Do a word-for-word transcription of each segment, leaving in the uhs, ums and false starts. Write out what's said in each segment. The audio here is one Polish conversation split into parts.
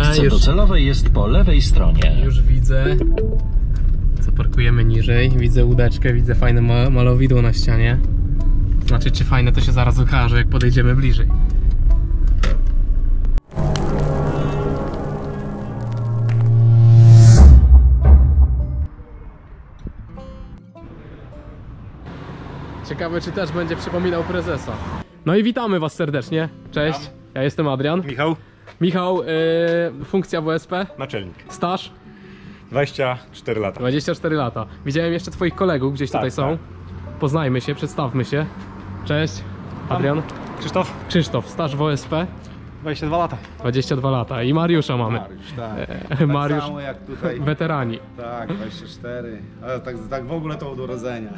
Miejsce już, docelowe jest po lewej stronie. Już widzę. Zaparkujemy niżej. Widzę łódeczkę, widzę fajne ma malowidło na ścianie. Znaczy, czy fajne, to się zaraz okaże, jak podejdziemy bliżej. Ciekawe, czy też będzie przypominał prezesa. No i witamy was serdecznie. Cześć, ja jestem Adrian. Michał, Michał, yy, funkcja W S P, naczelnik. staż dwadzieścia cztery lata. dwadzieścia cztery lata. Widziałem jeszcze twoich kolegów, gdzieś Tak, tutaj są. tak. Poznajmy się, przedstawmy się. Cześć, Adrian. Krzysztof? Krzysztof, staż W S P, dwadzieścia dwa lata. dwadzieścia dwa lata. I Mariusza mamy. Mariusz, tak. E, Tak Mariusz, samo jak tutaj. weterani. Tak, dwadzieścia cztery. Ale tak, tak w ogóle to od urodzenia.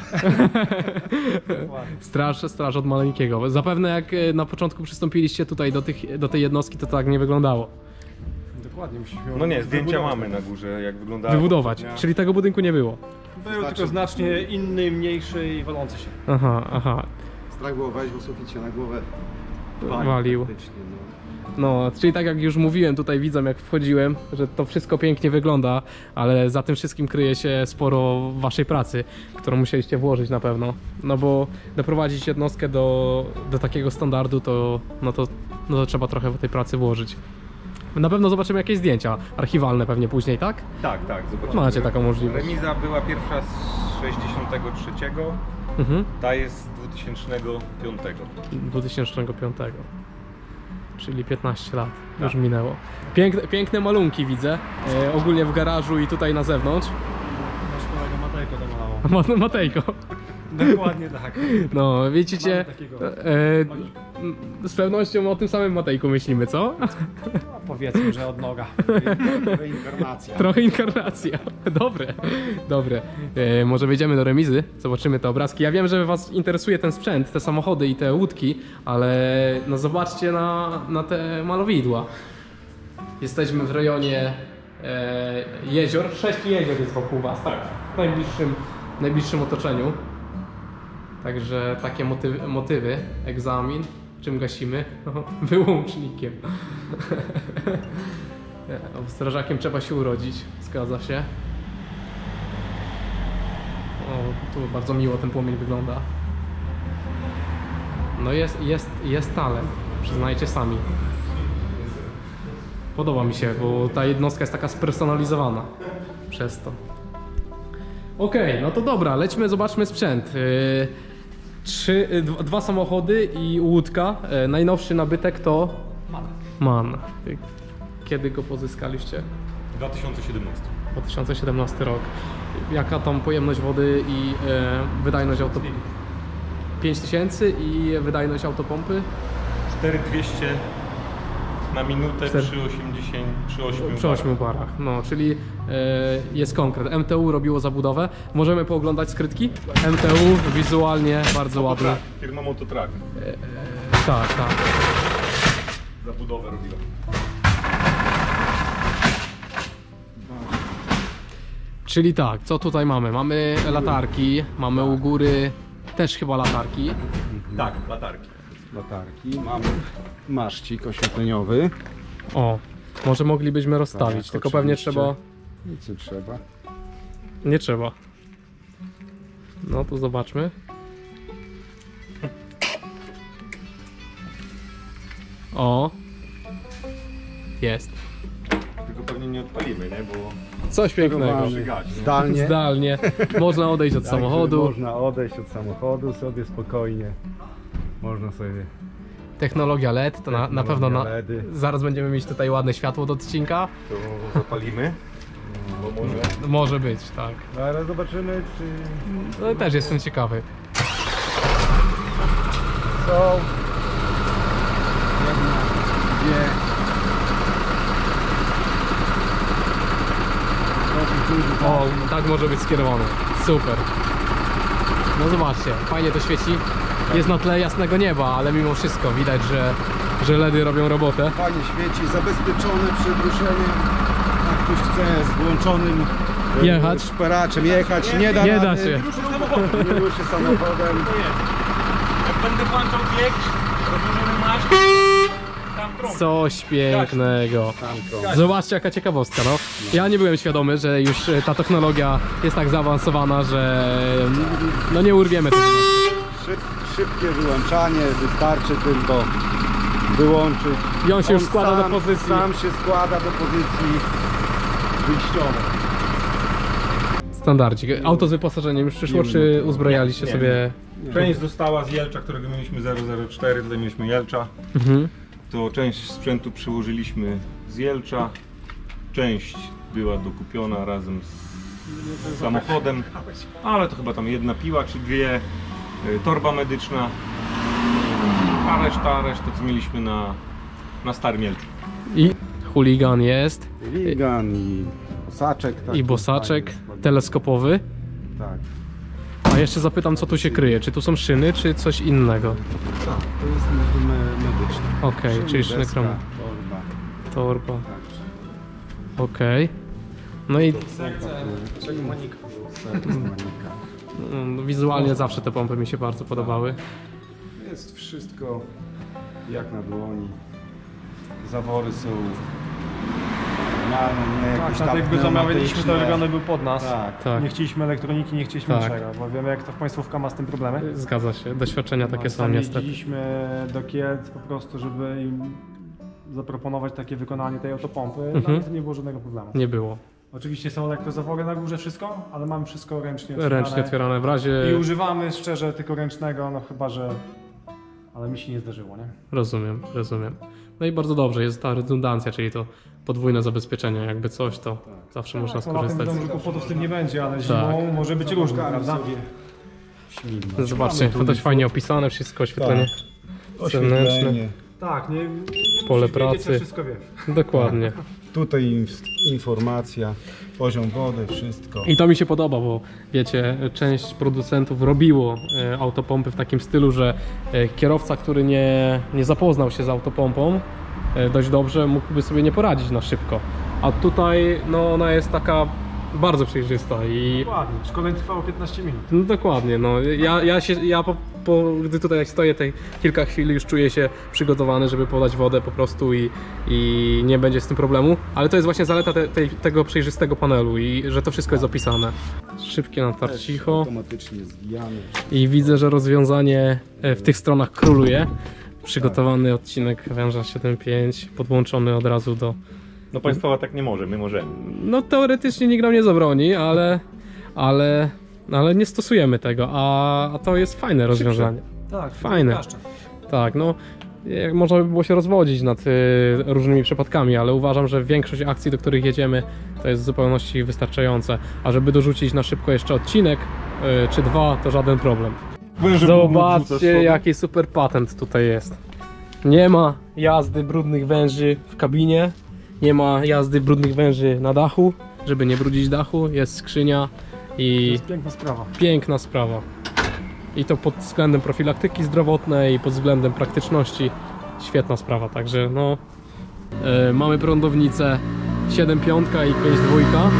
Straż, straż od maleńkiego. Zapewne jak e, na początku przystąpiliście tutaj do, tych, do tej jednostki, to tak nie wyglądało. Dokładnie, musimy No nie, zdjęcia mamy na górze, jak wyglądało. Wybudować, poprzednia. czyli tego budynku nie było. Był Znaczy- tylko znacznie inny, mniejszy i walący się. Aha, aha. Strach było wejść, bo sufit się na głowę Walił. praktycznie, no. No, czyli tak jak już mówiłem tutaj widzom, jak wchodziłem, że to wszystko pięknie wygląda, ale za tym wszystkim kryje się sporo waszej pracy, którą musieliście włożyć na pewno. No bo doprowadzić jednostkę do, do takiego standardu, to, no to, no to trzeba trochę tej pracy włożyć. Na pewno zobaczymy jakieś zdjęcia archiwalne pewnie później, tak? Tak, tak, zobaczmy. Macie taką możliwość. Remiza była pierwsza z sześćdziesiątego trzeciego, Mhm. ta jest z dwa tysiące piątego. dwa tysiące piątego. Czyli piętnaście lat już Tak. minęło. Piękne, piękne malunki widzę, e, ogólnie w garażu i tutaj na zewnątrz. Nasz kolega Matejko to malał. Ma- Matejko. Dokładnie tak. No, widzicie, Mamy takiego e, z pewnością o tym samym Matejku myślimy, co? No, powiedzmy, że od noga. Reinkarnacja. Trochę inkarnacja. Dobre, dobre. E, może wejdziemy do remizy, zobaczymy te obrazki. Ja wiem, że was interesuje ten sprzęt, te samochody i te łódki, ale no zobaczcie na, na te malowidła. Jesteśmy w rejonie e, jezior, sześć jezior jest wokół was, tak? W najbliższym, najbliższym otoczeniu. Także takie motywy, motywy, egzamin, czym gasimy? Wyłącznikiem. Strażakiem trzeba się urodzić, zgadza się. O, tu bardzo miło ten płomień wygląda. No jest, jest, jest talent, przyznajcie sami. Podoba mi się, bo ta jednostka jest taka spersonalizowana przez to. Okej, okay, no to dobra, lećmy, zobaczmy sprzęt. Yy, trzy, yy, dwa samochody i łódka. Yy, najnowszy nabytek to Man. MAN. Yy, Kiedy go pozyskaliście? dwa tysiące siedemnasty. dwa tysiące siedemnasty rok. Jaka tam pojemność wody i yy, wydajność auto... pięć tysięcy i wydajność autopompy? cztery tysiące dwieście na minutę Cztery- przy osiemdziesięciu, przy ośmiu Przy ośmiu parach, no, czyli e, jest konkret. M T U robiło zabudowę. Możemy pooglądać skrytki? M T U wizualnie bardzo ładny. Mototrack, firma Mototrack. Tak, tak. Zabudowę robiła. Czyli tak, co tutaj mamy? Mamy latarki, mamy u góry też chyba latarki. Tak, latarki. Latarki. Mamy maszcik oświetleniowy. O, może moglibyśmy rozstawić, Tak, tylko pewnie oczywiście. trzeba... Nic nie trzeba. Nie trzeba. No to zobaczmy. O. Jest. Tylko pewnie nie odpalimy, nie? Bo Coś pięknego. żygać, nie? Zdalnie. Zdalnie. Można odejść od Także samochodu. Można odejść od samochodu sobie spokojnie. Można sobie. Technologia L E D, to na, na pewno na, LEDy. zaraz będziemy mieć tutaj ładne światło do odcinka. To zapalimy. Bo może... Może być, tak. No, ale zobaczymy, czy No, też jestem ciekawy. są. Jedna, dwie. O, tak może być skierowane. Super. No zobaczcie, fajnie to świeci. Jest na tle jasnego nieba, ale mimo wszystko widać, że, że L E D y robią robotę. Fajnie świeci, zabezpieczone przed ruszeniem. Jak ktoś chce z włączonym e, Jechać. szperaczem jechać, nie da Nie da rady. się. Nie ruszy samochodem. Jak będę włączał bieg, rozłożymy maść, tam Coś pięknego. Zobaczcie jaka ciekawostka, no. Ja nie byłem świadomy, że już e, ta technologia jest tak zaawansowana, że no nie urwiemy tego. Szyb, szybkie wyłączanie, wystarczy tylko wyłączyć. I on się już składa do sam, pozycji. Sam się składa do pozycji wyjściowej. Standardzik. Auto z wyposażeniem już przyszło, czy uzbrojaliście Nie, sobie? Część została z Jelcza, którego mieliśmy zero zero cztery, tutaj mieliśmy Jelcza. Mhm. To część sprzętu przyłożyliśmy z Jelcza. Część była dokupiona razem z samochodem, ale to chyba tam jedna piła czy dwie, y, torba medyczna, a reszta, reszta co mieliśmy na, na Starym Jelczu. I chuligan jest. Ligan i bosaczek. taki I bosaczek fajny, teleskopowy. Tak. A jeszcze zapytam, co tu się kryje. Czy tu są szyny, czy coś innego? Tak, to jest me- me- medyczne. Okej, Szyny, czyli szyny deska, chromu. torba. Torba. Tak. Okej. No i Czego Monika? Serce Monika. mm, wizualnie zawsze te pompy mi się bardzo podobały. Jest wszystko jak na dłoni. Zawory są normalne, nie Tak, jakieś tak tam jakby zamawialiśmy, to pneumatyczne. robiony był pod nas. Tak. Tak, Nie chcieliśmy elektroniki, nie chcieliśmy Tak. niczego, bo wiemy jak to państwówka ma z tym problemy. zgadza się. Doświadczenia takie No, są sami niestety. jeździliśmy do Kielc po prostu, żeby im zaproponować takie wykonanie tej autopompy. Mhm. Dla mnie to nie było żadnego problemu. Nie było. Oczywiście są elektrozawory na górze, wszystko, ale mamy wszystko ręcznie Ręcznie otwierane. otwierane w razie. I używamy szczerze tylko ręcznego, no chyba, że... Ale mi się nie zdarzyło, nie? Rozumiem, rozumiem. No i bardzo dobrze, jest ta redundancja, czyli to podwójne zabezpieczenie, jakby coś, to zawsze można Tak, no na tym skorzystać. dążu kłopotów z tym nie będzie, ale zimą może być różnie, prawda? Śmigło. Zobaczcie, to dość fajnie opisane, wszystko, oświetlenie zewnętrzne. Oświetlenie. Tak, nie... Pole musisz wiedzieć, pracy. że wszystko wiesz. Dokładnie. Tutaj inf- informacja, poziom wody, wszystko. I to mi się podoba, bo wiecie, część producentów robiło e, autopompy w takim stylu, że e, kierowca, który nie, nie zapoznał się z autopompą e, dość dobrze, mógłby sobie nie poradzić na szybko. A tutaj no, ona jest taka bardzo przejrzysta i Dokładnie, szkolenie trwało piętnaście minut. no, dokładnie, no, ja, ja, się, ja po, po, gdy tutaj jak stoję tej kilka chwil już czuję się przygotowany, żeby podać wodę po prostu i, i nie będzie z tym problemu, ale to jest właśnie zaleta te, tej, tego przejrzystego panelu i że to wszystko jest opisane. Szybkie natarcicho Automatycznie zwijany. i widzę, że rozwiązanie e, w tych stronach króluje. Przygotowany odcinek węża siedem pięć podłączony od razu do... No państwowa tak nie może, my możemy. No teoretycznie nikt nam nie zabroni, ale, ale, ale nie stosujemy tego, a, a to jest fajne rozwiązanie. Tak, Fajne. Tak, no jak można by było się rozwodzić nad y, różnymi przypadkami, ale uważam, że większość akcji, do których jedziemy, to jest w zupełności wystarczające. A żeby dorzucić na szybko jeszcze odcinek y, czy dwa, to żaden problem. Zobaczcie, jaki super patent tutaj jest. Nie ma jazdy brudnych węży w kabinie, nie ma jazdy brudnych węży na dachu, żeby nie brudzić dachu, jest skrzynia To i jest piękna sprawa. piękna sprawa. I to pod względem profilaktyki zdrowotnej i pod względem praktyczności świetna sprawa, także no yy, mamy prądownicę siedem pięć i pięć dwa.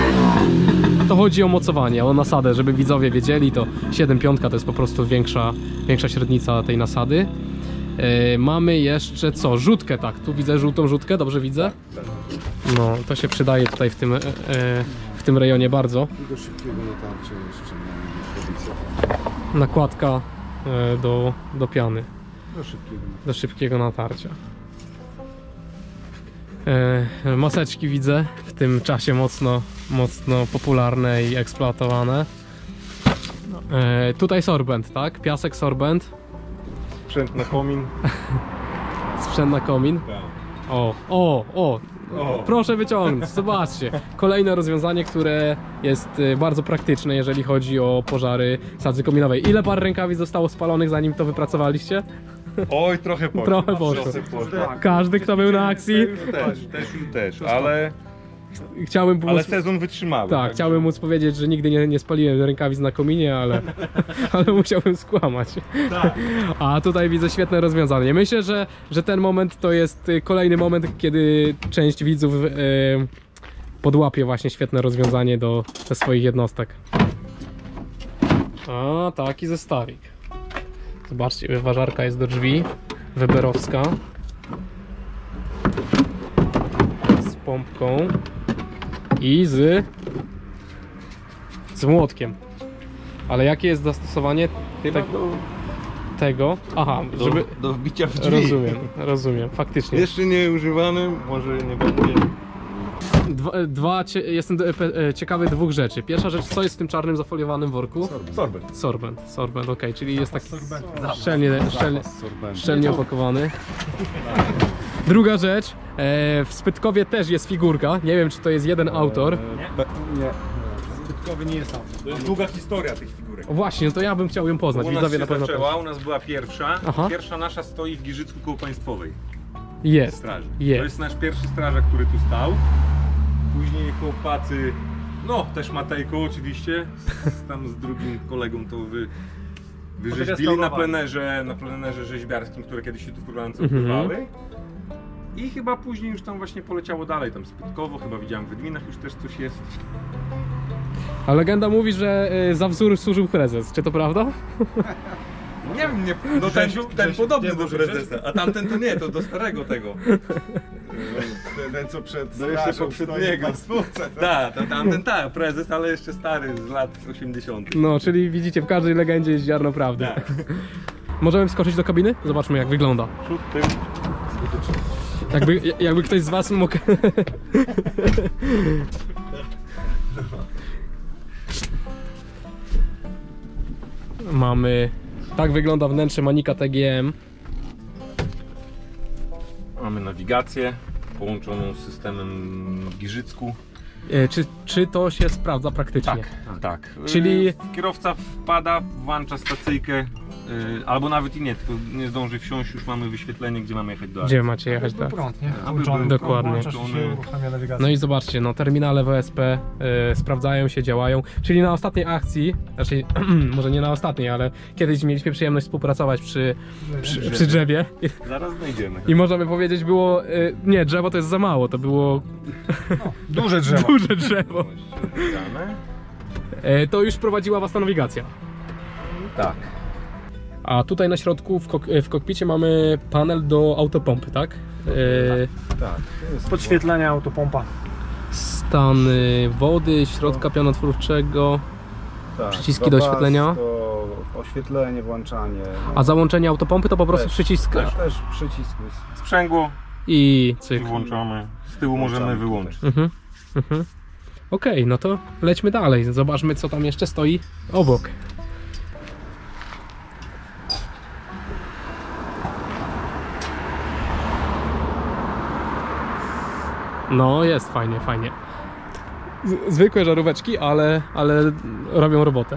To chodzi o mocowanie, o nasadę, żeby widzowie wiedzieli, to siedem pięć to jest po prostu większa, większa średnica tej nasady. Yy, mamy jeszcze co? Rzutkę, tak, tu widzę żółtą rzutkę, dobrze widzę? No, to się przydaje tutaj w tym, yy, w tym rejonie bardzo. I do szybkiego natarcia jeszcze mamy pozycję. Nakładka yy, do, do piany, Do szybkiego. do szybkiego natarcia. Yy, maseczki widzę w tym czasie mocno, mocno popularne i eksploatowane. Yy, tutaj sorbent, tak? Piasek sorbent, Sprzęt na komin. sprzęt na komin. O, o, o, O. proszę wyciągnąć, zobaczcie. Kolejne rozwiązanie, które jest y, bardzo praktyczne, jeżeli chodzi o pożary sadzy kominowej. Ile par rękawic zostało spalonych, zanim to wypracowaliście? Oj, trochę poszło. Trochę poszło. Trochę poszło. Każdy, kto był na akcji, Też, też, też, ale, chciałbym pomóc... ale sezon wytrzymały. Tak, także- chciałbym móc powiedzieć, że nigdy nie, nie spaliłem rękawic na kominie, ale, ale musiałbym skłamać. A tutaj widzę świetne rozwiązanie. Myślę, że, że ten moment to jest y, kolejny moment, kiedy część widzów y, podłapie właśnie świetne rozwiązanie do, do swoich jednostek. A, taki zestawik. Zobaczcie, wyważarka jest do drzwi, weberowska. pompką i z, z młotkiem. Ale jakie jest zastosowanie te, tego? Aha, Do, żeby... do wbicia w drzwi. Rozumiem, rozumiem, faktycznie. Jeszcze nie używany, może nie będzie. Dwa, dwa cie, jestem do, e, ciekawy dwóch rzeczy. Pierwsza rzecz, co jest w tym czarnym zafoliowanym worku? Sorbet. Sorbent, sorbent, ok, czyli jest tak szczelnie, szczelnie, szczelnie opakowany. Druga rzecz, e, w Spytkowie też jest figurka, nie wiem czy to jest jeden autor. Nie. Zbytkowy nie jest autor. To jest długa historia tych figurek. O właśnie, no to ja bym chciał ją poznać, U nas widzowie się na pewno zaczęła, też. u nas była pierwsza. Aha. Pierwsza nasza stoi w Giżycku koło Państwowej Jest, straży. jest. To jest nasz pierwszy strażak, który tu stał. Później chłopacy, no też Matejko oczywiście, z, tam z drugim kolegą to wy, wyrzeźbili na plenerze, na plenerze rzeźbiarskim, które kiedyś się tu w Progrance Mhm. odbywały. I chyba później już tam właśnie poleciało dalej, tam Spytkowo, chyba widziałem w Edwinach już też coś jest. A legenda mówi, że y, za wzór służył prezes, czy to prawda? Nie wiem, nie, no ten, ten podobny do prezesa, a tamten to nie, to do starego tego. Ten, ten co przed No jeszcze strażą poprzedniego. stoi na spółce. Tak, to tamten tak, prezes, ale jeszcze stary z lat osiemdziesiątych. No, czyli widzicie, w każdej legendzie jest ziarno prawdy. Tak. Możemy wskoczyć do kabiny? Zobaczmy jak wygląda. Przód, tył. Jakby, jakby ktoś z was mógł... Mamy... Tak wygląda wnętrze Manika T G M. Mamy nawigację połączoną z systemem w Giżycku. E, Czy, czy to się sprawdza praktycznie? tak. Czyli- Yy, Kierowca wpada, włącza stacyjkę, yy, albo nawet i nie, tylko nie zdąży wsiąść, już mamy wyświetlenie, gdzie mamy jechać do Gdzie akcji. macie jechać? Tak. Prąd, nie? Aby Włączony. był Dokładnie. Włączasz i się uruchamia nawigację. No i zobaczcie, no terminale W S P e, sprawdzają się, działają. Czyli na ostatniej akcji, znaczy może nie na ostatniej, ale kiedyś mieliśmy przyjemność współpracować przy, przy, przy drzewie. I, Zaraz znajdziemy. I możemy powiedzieć było, e, nie, drzewo to jest za mało, to było Duże drzewo. duże drzewo. Dane. E, to już prowadziła was ta nawigacja. Tak. A tutaj na środku w, kok w kokpicie mamy panel do autopompy, tak? E, Tak, to jest Podświetlenia, autopompa. Stan y, wody, środka pionotwórczego. tak, przyciski do zapas, oświetlenia. To oświetlenie, włączanie. No. A załączenie autopompy to po prostu Też, przycisk Też, też przycisk jest. Sprzęgło i i cyk. włączamy. Z tyłu możemy Włączamy wyłączyć. Mhm. Mhm. Okej, no to lećmy dalej. Zobaczmy co tam jeszcze stoi obok. No jest fajnie, fajnie. Z zwykłe żaróweczki, ale, ale robią robotę.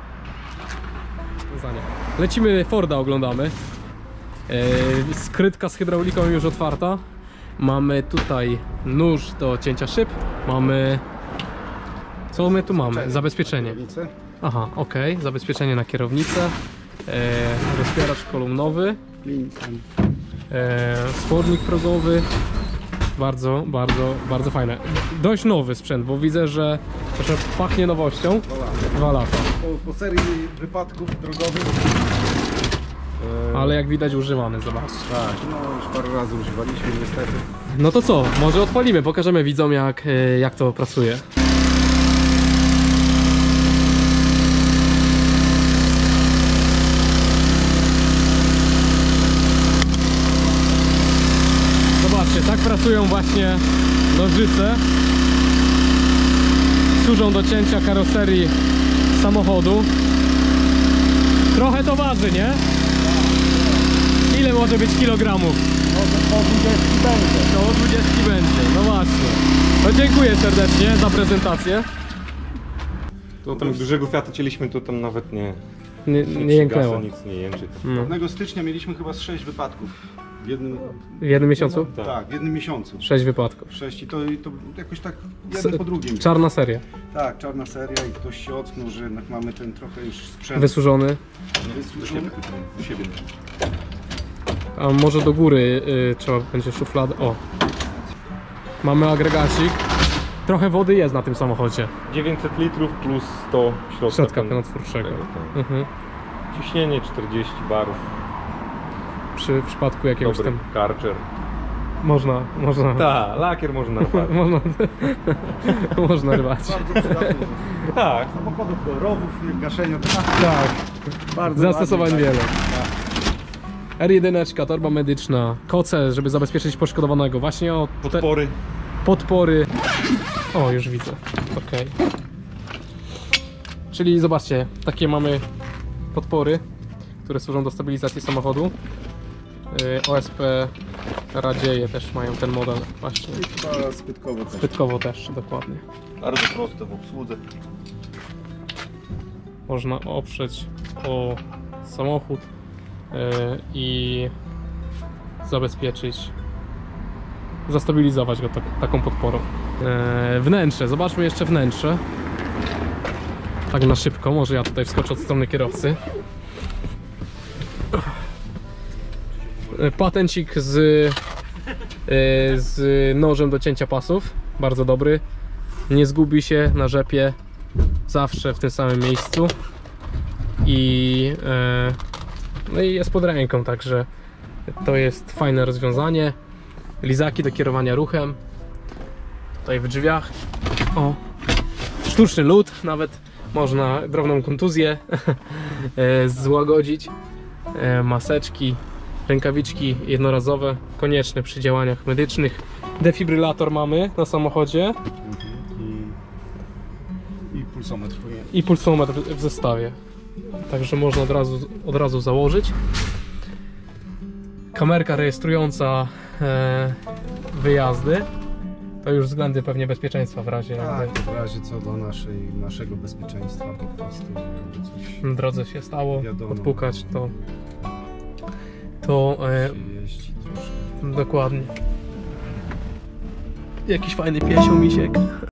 Lecimy Forda, oglądamy. Yy, skrytka z hydrauliką już otwarta. Mamy tutaj nóż do cięcia szyb. Mamy... Co my tu mamy? Zabezpieczenie. Kierownicy. Aha, ok. Zabezpieczenie na kierownicę. E, rozpieracz kolumnowy. Linką. E, spornik progowy. Bardzo, bardzo, bardzo fajne. Dość nowy sprzęt, bo widzę, że proszę, pachnie nowością. Dwa lata. Dwa lata. Po, po serii wypadków drogowych. e, Ale jak widać używany, zobaczcie. Tak, no już parę razy używaliśmy niestety. No to co? Może odpalimy, pokażemy widzom jak, e, jak to pracuje. Zobaczcie, tak pracują właśnie nożyce. Służą do cięcia karoserii samochodu. Trochę to waży, nie? Ile może być kilogramów? O dwudziestki będzie. Koło dwudziestki będzie, no właśnie. No dziękuję serdecznie za prezentację. To tam dużego kwiata cieliśmy, to tam nawet nie, Nie, nie nie jęknęło. nic nie jęczy. No. Pewnego stycznia mieliśmy chyba z sześć wypadków. W jednym, W jednym miesiącu? Tak. tak, w jednym miesiącu. Sześć wypadków. Sześć i to, i to jakoś tak jeden po drugim. Czarna seria. Tak, czarna seria i ktoś się ocknął, że jednak mamy ten trochę już sprzęt Wysłużony. wysuszony. U siebie. A może do góry y, trzeba będzie szufladę. O. Mamy agregacik. Trochę wody jest na tym samochodzie. dziewięćset litrów plus sto środka, Środka pen- pianotwórczego. tego, tak. Mhm. Ciśnienie czterdzieści barów. Przy w przypadku jakiegoś Dobry tam. karcher. Można, można. Tak, lakier można napadać. Można, można rwać. Bardzo przydatny. Tak. Samochodów kolorowów, gaszenia. Tak, Bardzo zastosowań ładnie, wiele. tak. R jeden, torba medyczna, koce, żeby zabezpieczyć poszkodowanego. Właśnie o te Podpory. podpory. O, już widzę. Okej. Czyli zobaczcie, takie mamy podpory, które służą do stabilizacji samochodu. Yy, O S P Radzieje też mają ten model właśnie. I chyba zbytkowo też. Zbytkowo też, dokładnie. Bardzo proste w obsłudze. Można oprzeć o samochód yy, i zabezpieczyć, zastabilizować go tak, taką podporą. Yy, wnętrze, zobaczmy jeszcze wnętrze. Tak na szybko, może ja tutaj wskoczę od strony kierowcy. Yy, Patencik z, yy, z nożem do cięcia pasów, bardzo dobry. Nie zgubi się na rzepie, zawsze w tym samym miejscu i, e, no i jest pod ręką, także to jest fajne rozwiązanie. Lizaki do kierowania ruchem tutaj w drzwiach. O, sztuczny lód, nawet można drobną kontuzję e, złagodzić. E, maseczki, rękawiczki jednorazowe, konieczne przy działaniach medycznych. Defibrylator mamy na samochodzie I, i pulsometr. i pulsometr w zestawie, także można od razu, od razu założyć. Kamerka rejestrująca e, wyjazdy, to już względy pewnie bezpieczeństwa w razie Tak, jakby w razie co do naszej, naszego bezpieczeństwa po prostu jakby coś w drodze się stało, Wiadomo. odpukać, to to e, się jeździ troszkę. dokładnie. Jakiś fajny piesio misiek.